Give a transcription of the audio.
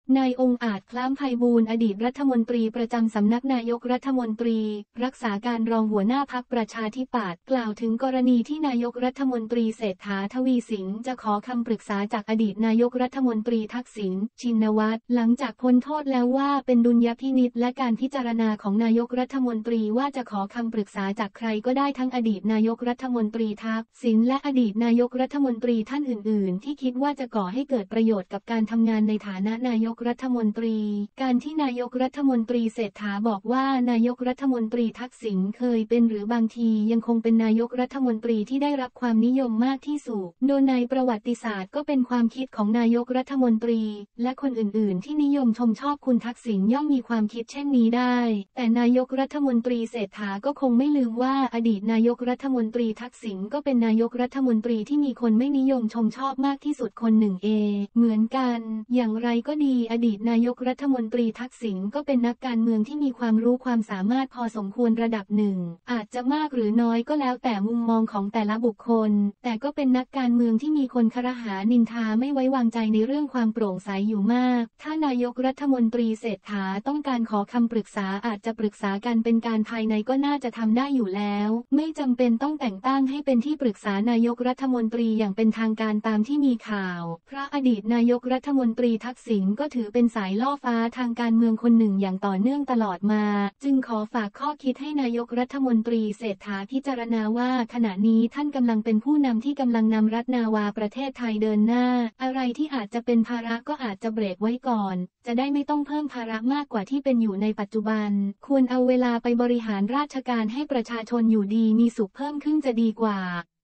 นายองค์อาจคล้ามไพบูลย์อดีตรัฐมนตรีประจำสำนักนายกรัฐมนตรีรักษาการรองหัวหน้าพรรคประชาธิปัตย์กล่าวถึงกรณีที่นายกรัฐมนตรีเศรษฐาทวีสินจะขอคำปรึกษาจากอดีตนายกรัฐมนตรีทักษิณชินวัตรหลังจากพ้นโทษแล้วว่าเป็นดุลยพินิจและการพิจารณาของนายกรัฐมนตรีว่าจะขอคำปรึกษาจากใครก็ได้ทั้งอดีตนายกรัฐมนตรีทักษิณและอดีตนายกรัฐมนตรีท่านอื่นๆที่คิดว่าจะก่อให้เกิดประโยชน์กับการทำงานในฐานะนายกรัฐมนตรีการที่นายกรัฐมนตรีเศรษฐาบอกว่านายกรัฐมนตรีทักษิณเคยเป็นหรือบางทียังคงเป็นนายกรัฐมนตรีที่ได้รับความนิยมมากที่สุดโดยในประวัติศาสตร์ก็เป็นความคิดของนายกรัฐมนตรีและคนอื่นๆที่นิยมชมชอบคุณทักษิณย่อมมีความคิดเช่นนี้ได้แต่นายกรัฐมนตรีเศรษฐาก็คงไม่ลืมว่าอดีตนายกรัฐมนตรีทักษิณก็เป็นนายกรัฐมนตรีที่มีคนไม่นิยมชมชอบมากที่สุดคนหนึ่งเหมือนกันอย่างไรก็ดีอดีตนายกรัฐมนตรีทักษิณก็เป็นนักการเมืองที่มีความรู้ความสามารถพอสมควรระดับหนึ่งอาจจะมากหรือน้อยก็แล้วแต่มุมมองของแต่ละบุคคลแต่ก็เป็นนักการเมืองที่มีคนครหานินทาไม่ไว้วางใจในเรื่องความโปร่งใสอยู่มากถ้านายกรัฐมนตรีเศรษฐาต้องการขอคำปรึกษาอาจจะปรึกษากันเป็นการภายในก็น่าจะทำได้อยู่แล้วไม่จำเป็นต้องแต่งตั้งให้เป็นที่ปรึกษานายกรัฐมนตรีอย่างเป็นทางการตามที่มีข่าวเพราะอดีตนายกรัฐมนตรีทักษิณก็ถือเป็นสายล่อฟ้าทางการเมืองคนหนึ่งอย่างต่อเนื่องตลอดมาจึงขอฝากข้อคิดให้นายกรัฐมนตรีเศรษฐาพิจารณาว่าขณะนี้ท่านกำลังเป็นผู้นำที่กำลังนำรัฐนาวาประเทศไทยเดินหน้าอะไรที่อาจจะเป็นภาระก็อาจจะเบรกไว้ก่อนจะได้ไม่ต้องเพิ่มภาระมากกว่าที่เป็นอยู่ในปัจจุบันควรเอาเวลาไปบริหารราชการให้ประชาชนอยู่ดีมีสุขเพิ่มขึ้นจะดีกว่า